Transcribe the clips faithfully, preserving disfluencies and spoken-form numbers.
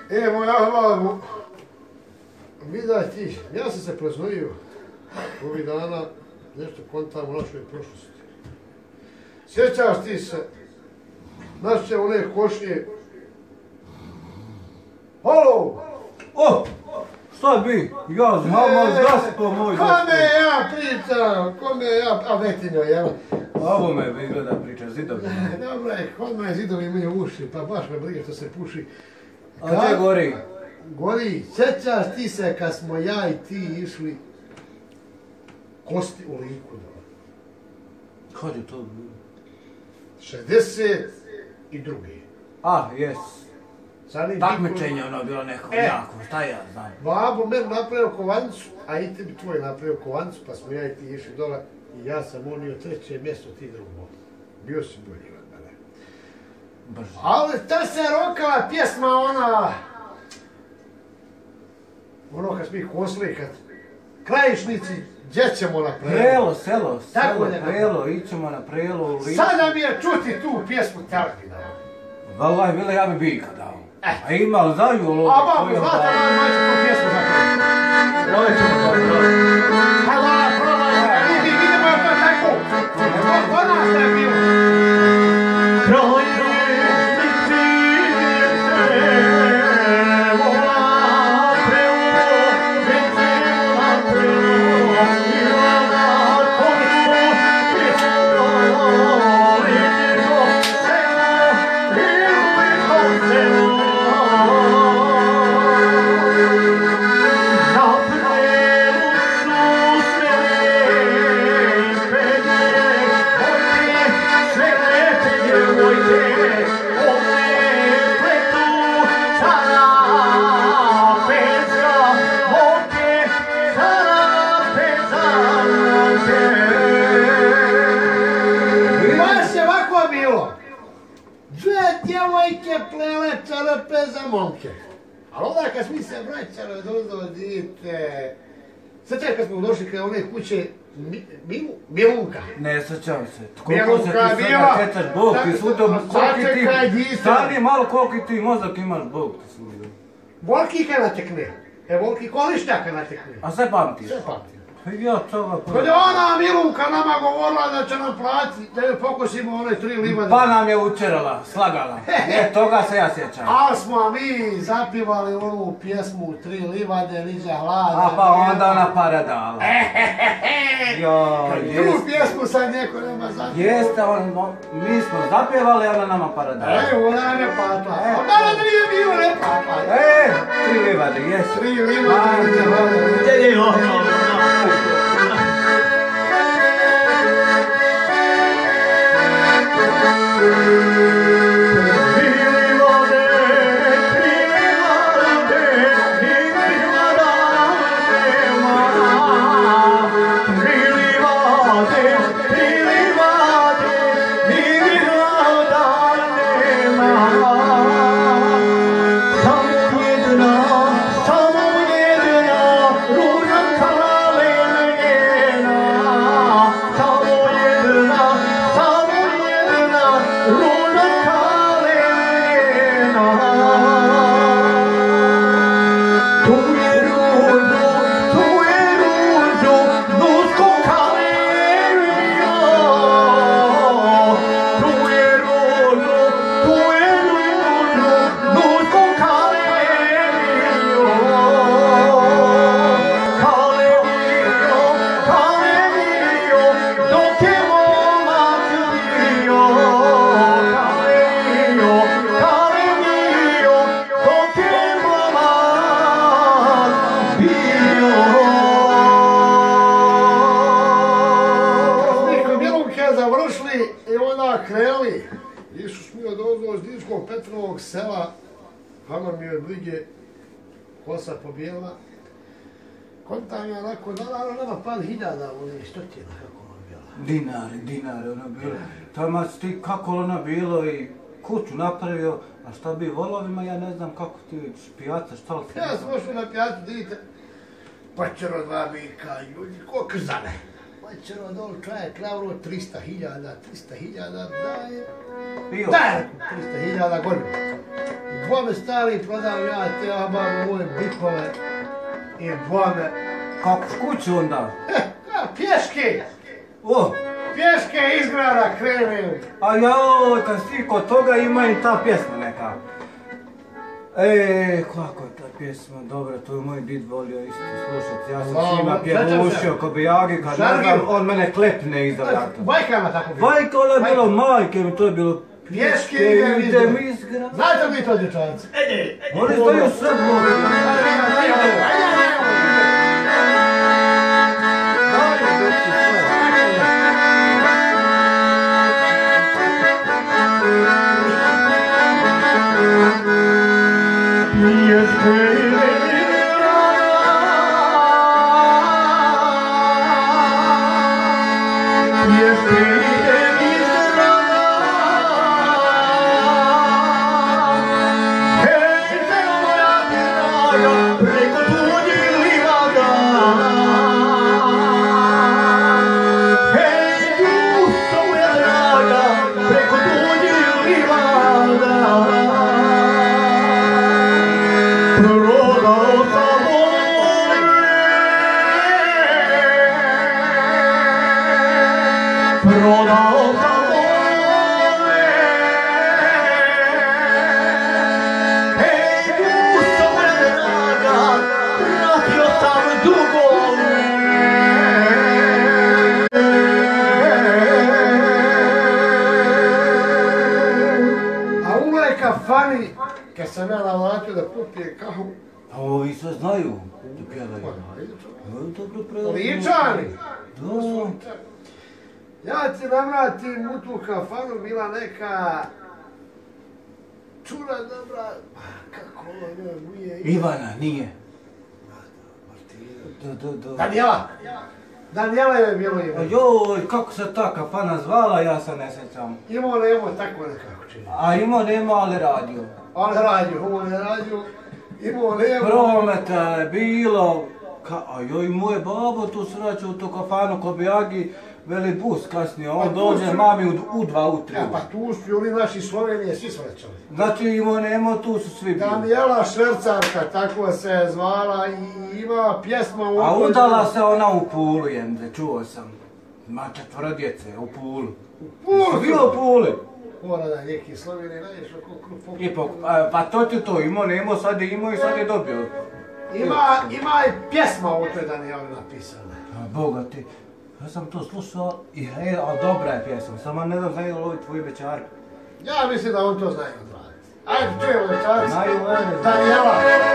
E, moja babu, vidaj ti, ja sam se preznojio ovih dana, nešto kontam u našoj prošlosti. Sjećaš ti se, naše one košnje. Halo! O! Šta bi? Ja znam, ali zaspo moj gospod. Kome ja pričam, kome ja, a vetinjo, jel? Ovo me vi gleda priča, zidovi. Dobro je, kod me zidovi imaju uši, pa baš me briga što se puši. A gdje gori? Gori, sjećaš ti se kad smo ja i ti išli kosti u Liku da. Kad je to bilo? šezdeset druge. A, jes. Takmičenje ono bilo neko E. jako, šta ja znam. Babo meni napravio kovancu, a i tebi tvoj napravio kovancu, pa smo ja i ti išli dole i ja sam unio treće mjesto, ti drugo. Bio si bolji od mene. Brže. Ali ta se rokala pjesma ona... Ono kad smo ih kosli, kad... Krajišnici, gdje ćemo na prelo? Prelo, selo, Tako selo, je, prelo, ićemo na prelo u Liku. Sada mi je čuti tu pjesmu Telki dao. Valaj, bile ja bi bika dao. A ima li zaju lovi? A babu, znate ona mače tu pjesmu za to? Prole ćemo to, prole. Hvala, probaj, vidi, vidimo je to tako. Evo, kod nas da je bilo. Plele čarape za momke. Ali onda kad smo se vraćali dozo dite... Sad čekaj kad smo došli kraj one kuće Milu, Milunka. Ne, sjećam se. Koliko se ti sada četaš Bog ti svudo, Sačekaj dite. Stani malo koliko ti mozak imaš Bog ti svudo. Volki kad natekne. E, volki kolištaka natekne. A sve pamtiš? Sve pamtim. Ja toga... Kad je ona Milunka nama govorila da će nam platiti, da joj pokosimo one tri livade. Pa nam je učerala, slagala. E, toga se ja sjećam. A smo mi zapivali onu pjesmu Tri livade, niđe hlada. A pa onda ona para dala. Joj, tu pjesmu sad neko nema zapivali. Jeste, mi smo zapjevali, a ona nama para dala. Evo, ona ne platila. A dala nije bio, ne platila. E, tri livade, jeste. Tri livade, niđe hlada. Petrovog sela, hama mi od brige, kosa pobijela. Kontam je onako, naravno nema par hiljada, oni stotina kako ona bila. Dinari, dinari ona bila. Tamo ti kako ona bilo i kuću napravio, a šta bi volovima, ja ne znam kako ti vidiš, pijaca, šta li ti? Ja sam ošao na pijatu, vidite, pačero dva bika, ljudi, ko krzane. Paćero dol čovjek lavro trista hiljada, trista hiljada daje. Bio. Daje trista hiljada godina. I dvome stari prodao ja te abam moje bikove i dvome. Kako škuću onda? Eh, pješke! O! Pješke iz grada krenem. A joj, kad si kod toga ima i ta pjesma neka. E, kako je ta pjesma, dobro, to je moj did volio isto slušati. Ja sam s njima pjevušio ko bijagi, kad ne znam, on mene klepne iza vrata. Bajkama tako bilo. Bajka, ono je bilo majke mi, to je bilo... Pješke idem iz grada. Znate mi to dječanci? Oni znaju sve mogu. Kafani, kad sam ja nalatio da popije kahu. A ovi sve znaju da pjevaju. Dobro pravo. Ličani! Da. Ja ti navratim u tu kafanu, bila neka čura dobra, kako ono nije... Ivana, nije. Martina. Da, da, da. Danijela! Danijela je bilo ime. Joj, kako se ta kafana zvala, ja se ne sjećam. Imao nemo tako nekako čini. A imao nema, ali radio. Ali radio, ovo ne radio. Imao nemo... Prometa je bilo... Ka, a joj, moje babo tu sreće u tu kafanu ko bijagi, veli bus kasnije, on pa dođe su... mami u, u dva, u tri. Ja, pa tu su oni naši Slovenije svi srećali. Znači imao nemo, tu su svi bili. Danijela Švercarka, tako se je zvala i ima pjesma u... A udala se ona u Pulu, jemde, čuo sam. Ma četvora djece, u Pulu. U Pulu? Bio u Puli. Mora da neki Slovenije najviše koliko... Ipak, pa, pa to ti to, imao nemo, sad je imao i sad je dobio. Ima, ima i pjesma u toj Danijeli napisana. A Boga ti, ja sam to slušao i hej, a dobra je pjesma, samo ne znam znaju li ovi tvoji bečari. Ja mislim da on to znaju odraditi. Ajde, čujemo bečarci. Znaju, ne, Danijela.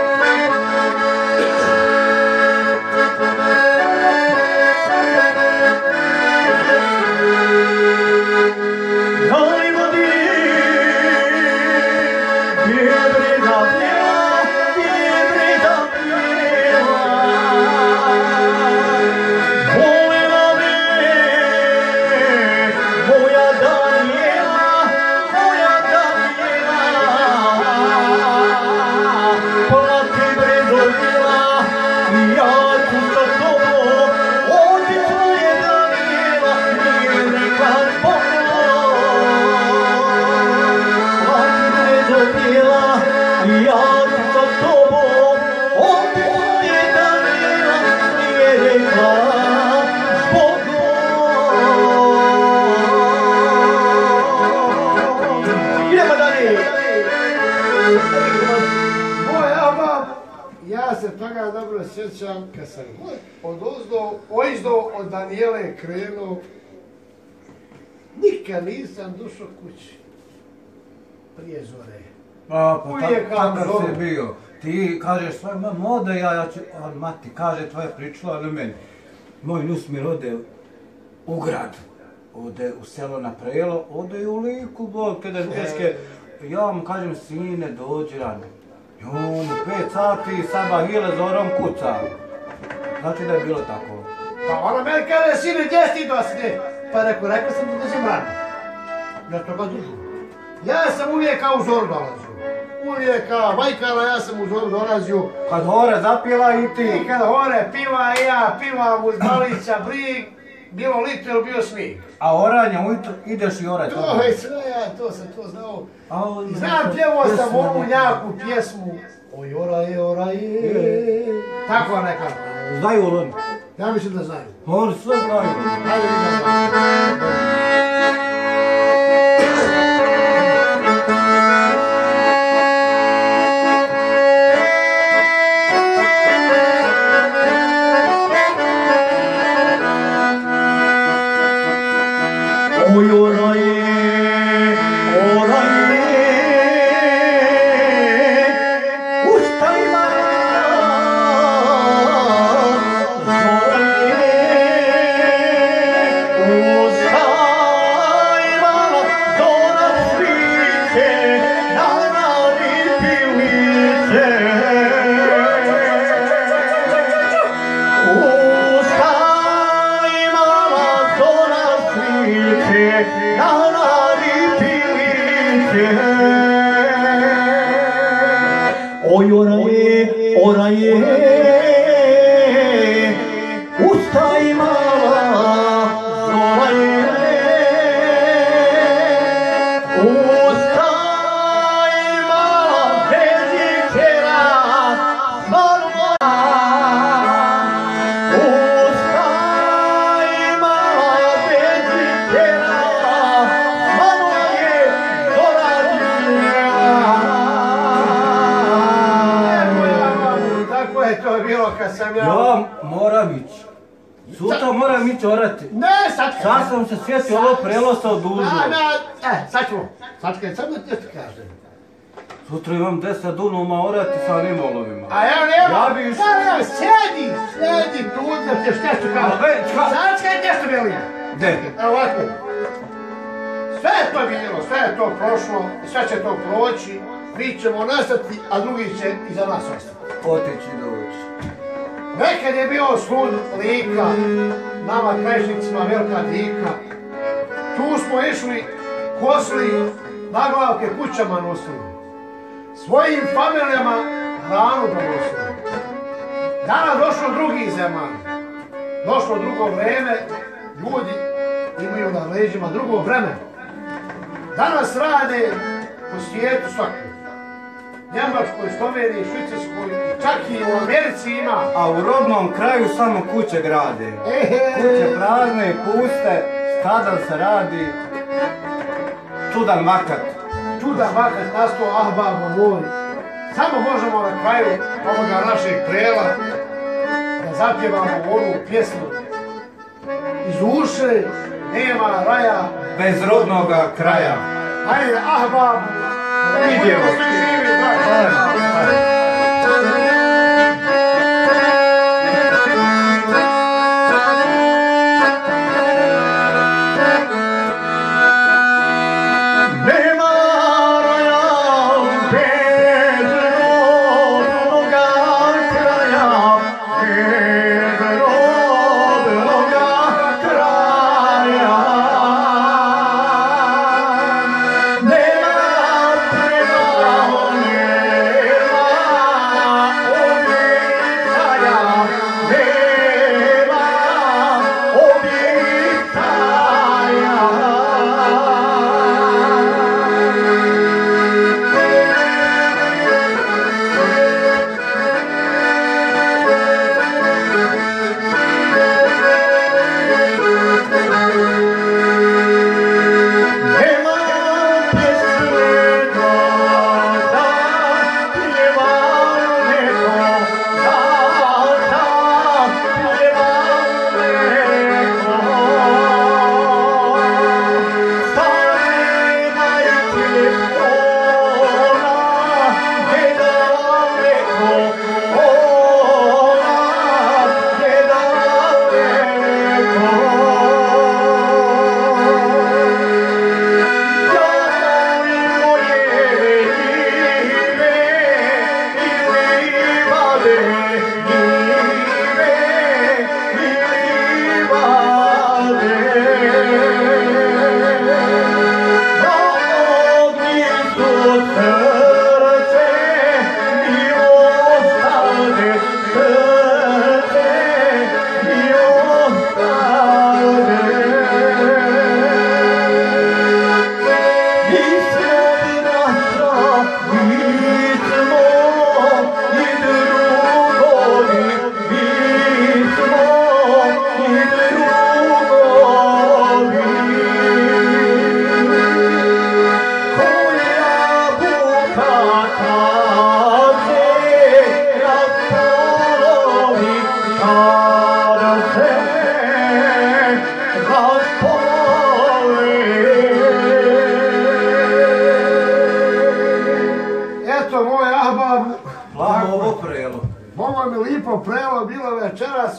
Ja se toga dobro sjećam kad sam od ozdo, ojzdo od Danijele krenuo, nikad nisam došao kući prije zore. A, pa Uvijek ta, kao takav zoru. si bio. Ti kažeš svoj mode, ja, ja ću, on mati kaže tvoja pričala, ali meni. Moj Nusmir ode u grad, ode u selo na Prelo, ode i u Liku, bol, kada je teške. Ja mu kažem, sine, dođi rano. I on u pet sati, sabah ile zorom kuca. Znači da je bilo tako. Pa ona meni kaže, sine, gdje si dosne? Pa rekao, rekao sam ti da sam rano. Ja to ga dužu. Ja sam uvijek kao u zoru dolazio. Uvijek kao Vajkala, ja sam u zoru dolazio. Kad hore zapila i ti. I kad hore piva i ja pivam uz Malića, brig, bilo litro ili bio snijeg. A oranje ujutro ideš i orati? To je sve, ja to sam to znao. A, I znam, pjevao sam onu njaku pjesmu. Oj, oraje, oraje. Tako neka. Znaju li oni? Ja mislim da znaju. Oni sve znaju. Hajde vidimo. Oj, oraje, oraje, ustajma, zoraje, ustajma, zora svite, naradi pilice. Ustajma, zora svite, naradi pilice. Oj, oraje, oraje, ustaj mala, zoraje, ustaj mala, vezikera, zvalova, ustaj mala, vezikera, zvalova je, Tako je to bilo kad sam ja... Ja moram ići. Sutra moram ići orati. Ne, sad kad... Sad sam se sjetio ovo prelosa od dužu. Na, na, e, sad ćemo. Sad kad sam da ti kažem. Sutra imam deset dunuma orati sa nimolovima. A ja nema. Ja bi išao. Da, ja, sjedi, sjedi, tu da ćeš nešto A kao. već, ka... Sad kad nešto velije. Gde? Evo ovako. Sve je to bilo, sve je to prošlo, sve će to proći. Mi ćemo nastati, a drugi će iza nas ostati. Otići i doći. Nekad je bio slud Lika, nama Krajišnicima velika dika. Tu smo išli, kosili, naglavke kućama nosili. Svojim familijama hranu donosili. Danas došlo drugi zemalj. Došlo drugo vreme, ljudi imaju na leđima drugo vreme. Danas rade po svijetu svakog. Njemačkoj, Sloveniji, Švicarskoj, čak i u Americi ima. A u rodnom kraju samo kuće grade. Ehe. Kuće prazne, puste, stada se radi. Čudan vakat. Čudan vakat nastao, ah babo moj. Samo možemo na kraju ovoga našeg prela da zapjevamo ovu pjesmu. Iz uše nema raja Bez rodnoga kraja. Hajde, ah babo. Idemo. Svi živi, dragi. nema raja bez rodnoga kraja, bez rodnoga kraja. Nema prema, nema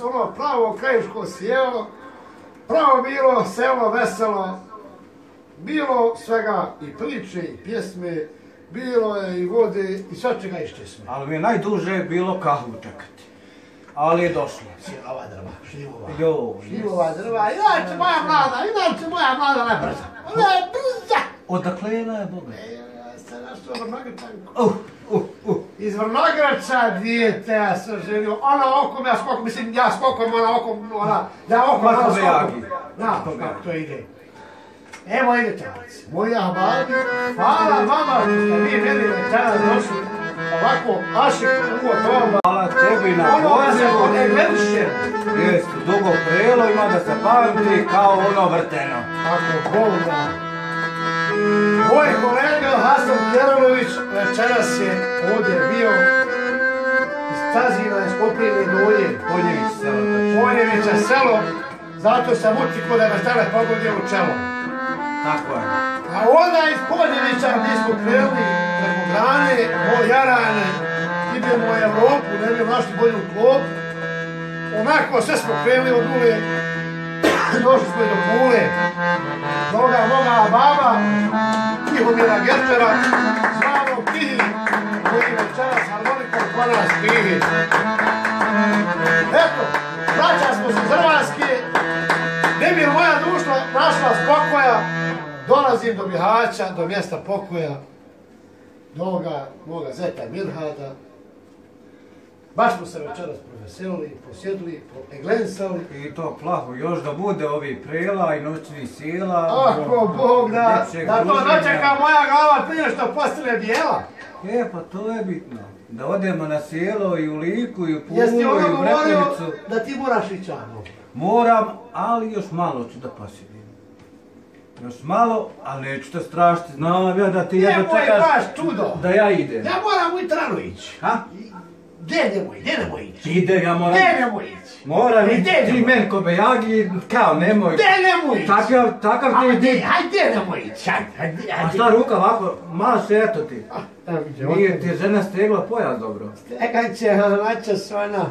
ono pravo krajiško sjelo, pravo bilo selo veselo, bilo svega i priče i pjesme, bilo je i vode i svačega iščesme. Ali mi je najduže bilo kahvu čekati. Ali je došlo. Sjela drva, šljivova. Jo, Šljivova drva, inače moja mlada, inače moja mlada najbrza. Ona je brza! Odakle je najboga? Ja sam našao Vrnogračanku. Uh, uh, uh. Iz Vrnograča dijete ja sam želio, ona okom, ja skokom, mislim, ja skokom, ona okom, ona, ja okom, ona skokom. Da, kako to ide. Evo ide čavac, moja babi, hvala vama što ste vi meni večeras došli, ovako, ašik, uvo toba. Hvala tebi na Ono da se pozivu. ne gleduše. Jest, dugo prelo ima da se pamti kao ono vrteno. Ako Bog da. Moj kolega Hasan Kerović večeras je ovdje bio iz Cazina, iz Koprivne dolje. Poljević selo to. Poljevića selo, zato sam utiko da me stale pogodio u čelo. Tako je. A onda iz Poljevića mi smo krenuli preko grane, moj Jarane, idemo u Evropu, ne bi našli bolju klopu. Onako sve smo krenuli od nule, došli smo i do Pule. Toga moga baba, Tihomira Gerčera, zvanom Tihi, koji večeras harmonikom ko nas pivi. Eto, vraća smo se iz Hrvatske, ne bi moja duša našla spokoja, dolazim do Bihaća, do mjesta pokoja, do ovoga moga zeta Mirhada. Baš smo se večeras proveselili, posjedili, poeglensali. I to plaho, još da bude ovih prela i noćnih sjela. Ako Bog da, da to dočeka moja glava prije što postane bijela. E, pa to je bitno. Da odemo na sjelo i u Liku i u Pulu Jesi i ono u govorio Brekovicu. da ti moraš ići tamo? Moram, ali još malo ću da posjedim. Još malo, ali neću te strašiti, znam ja da ti jedno Nemoj čekaš baš čudo. da ja idem. Ja moram ujutro rano ići. Ha? Gdje nemoj, gdje nemoj ići? Ide, ja moram... Gdje nemoj ići? Moram, Gdje ti nemoj? men ko bejagi, kao nemoj. Gdje nemoj ići? Takav, takav A ti gdje, idi. hajde gdje nemoj ići? Hajde, hajde, A hajde. šta ruka ovako, maš eto ti. Evo gdje, Nije ti je žena stegla pojas dobro. Stekaj će, naća se ona.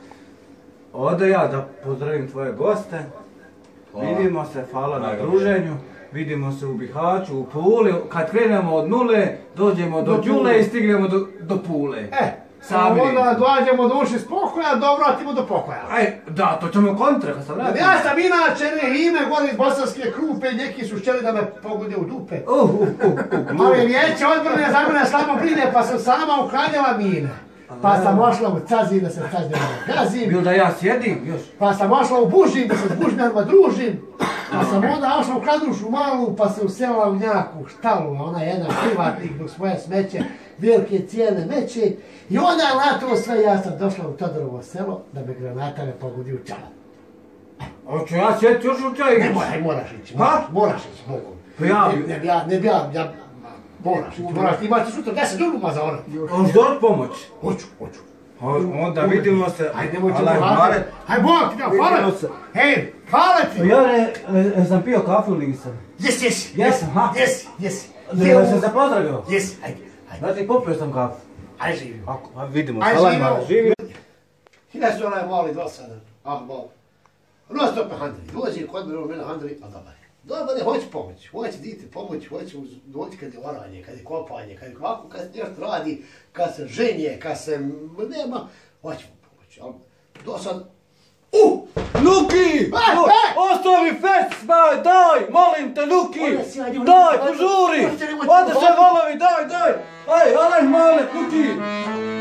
Ode ja da pozdravim tvoje goste. Vidimo se, hvala na druženju. Vidimo se u Bihaću, u Puli. Kad krenemo od nule, dođemo do Do Đule Pule. i stignemo do, do Pule. E, Sami. onda dođemo do uši s pokoja, dovratimo do pokoja. Aj, da, to ćemo kontra, kad se vratimo. Ja sam inače ne ime, gore iz bosanske krupe, neki su htjeli da me pogode u dupe. Uh, uh, uh, uh, Ali vijeće odbrane za mene slabo brine, pa sam sama uklanjala mine. Pa sam ošla u Cazin da se s Cazinama gazim. Bil da ja sjedim još. Pa sam ošla u Bužin da se s Bužnjanima družim. Pa sam onda ošla u Kladrušu malu pa se uselila u njaku štalu, a ona je jedan privatnik dok svoje smeće, velike cijene meće. I onda na to sve ja sam došla u Todorovo selo da me granata ne pogodi u čelo. Hoću ja sjeti još u čaj. Ne moraj, moraš ići, moraš, moraš ići, mogu. Pa ja- Ne, ne, bi ja, ne bi ja, ja, moraš ići, moraš, imati sutra deset džunupa za ona. Hoću doći pomoć. Hoću, hoću. Onda vidimo se. Hajde, nemoj ćemo Alaj, hvatati. Mare. Hajde, Bog ti da, hvala Vidimo ti. se. Hej, hvala ti. Ja ne, e, sam pio kafu ili nisam? Jesi, jesi, Jesam, ha? jesi, jesi. Da sam se pozdravio. Jesi, hajde, hajde, Da ti popio sam kafu. hajde živimo. Ako, a vidimo se. Ajde, Alaj, živimo. Mare, živimo. Inače onaj mali dosadan, ah bol. Non stop Andri, dođe kod mene, mene Andri, a dobar je. Dobar je, hoće pomoć, hoće dite pomoć, hoće uz- doći kad je oranje, kad je kopanje, kad je ovako, kad se nešto radi, kad se ženje, kad se nema, hoće mu pomoć. Ali dosad, uh! Nuki! E, Nu- e! Ostavi fest, ba, daj, molim te, Nuki! Ode si, ajde, Daj, ajde, požuri! ajde, nemoj Ode te se baviti. volovi, daj, daj! Aj, alaj, male, Nuki!